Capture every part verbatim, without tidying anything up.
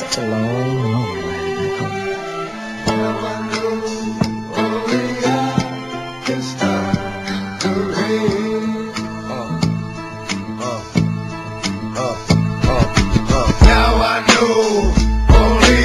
It's a long, long ride back home. Now I know only I can stop the rain. Uh, uh, uh, uh, uh. Now I know only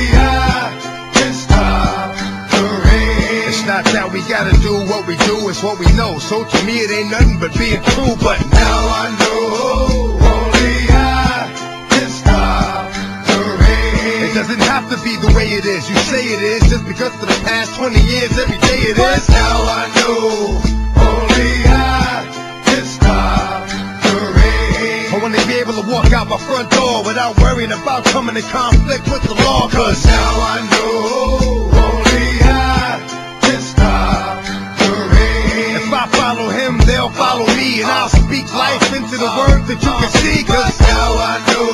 I can stop the rain. It's not that we gotta do what we do, it's what we know. So to me it ain't nothing but being true. But now I know only I can stop the rain. It doesn't have to be the way it is, you say it is, just because for the past twenty years every day it is. Now I know only I can stop the rain. I wanna be able to walk out my front door without worrying about coming in conflict with the law. Cause now I know only I can stop the rain. If I follow him, they'll follow me, and I'll speak life into the words that you can see. Cause now I know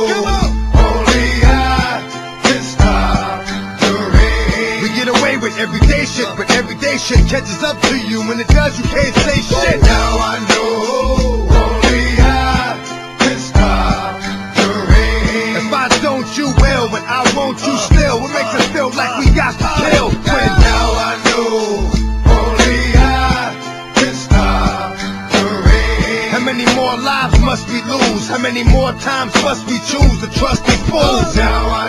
only I can stop the rain. We get away with everyday shit, but everyday shit catches up to you. When it does, you can't say shit. Now I know only I can stop the rain. If I don't, you will, but I won't, you still. What makes us feel like we got to kill? When now I know only I can stop the rain. How many more lives must we lose? How many more times must we choose to trust these fools? Now I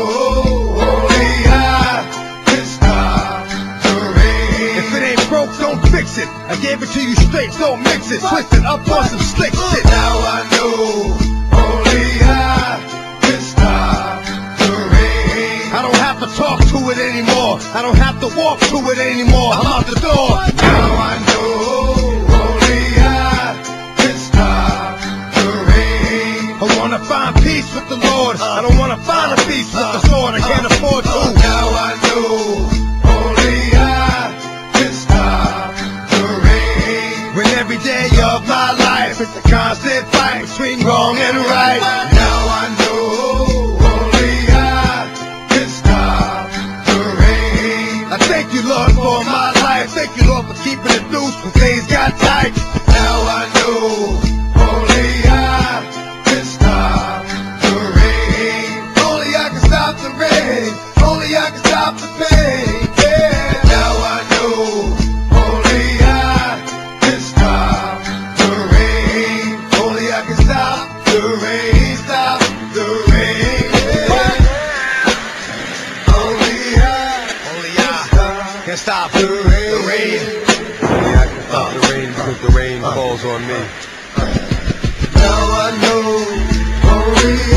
know only I can stop the rain. If it ain't broke, don't fix it. I gave it to you straight, don't mix it. Twist it up on some slick shit. Now I know only I can stop the rain. I don't have to talk to it anymore. I don't have to walk to it anymore. I'm out the door. Now I know only I can stop the rain. I wanna find peace with the Lord. I don't wanna find a peace with the sword. I can't afford to. Now I know only I can stop the rain. When every day of my life is a constant fight between wrong and right. Now I know only I can stop the rain. I thank you, Lord, for my life. Thank you, Lord, for keeping it loose when things got tight. Now I know only I can stop the rain. Only I can stop the rain. Only I can stop the pain. Yeah. Now I know only I can stop the rain. Only I can stop the rain. Stop the rain. Yeah. Only I, only I can stop the rain. The rain. Only I can stop the rain because the rain falls on me. Now I know only